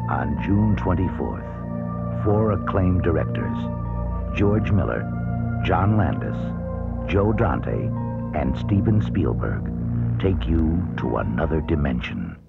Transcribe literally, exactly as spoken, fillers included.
On June twenty-fourth, four acclaimed directors, George Miller, John Landis, Joe Dante, and Steven Spielberg, take you to another dimension.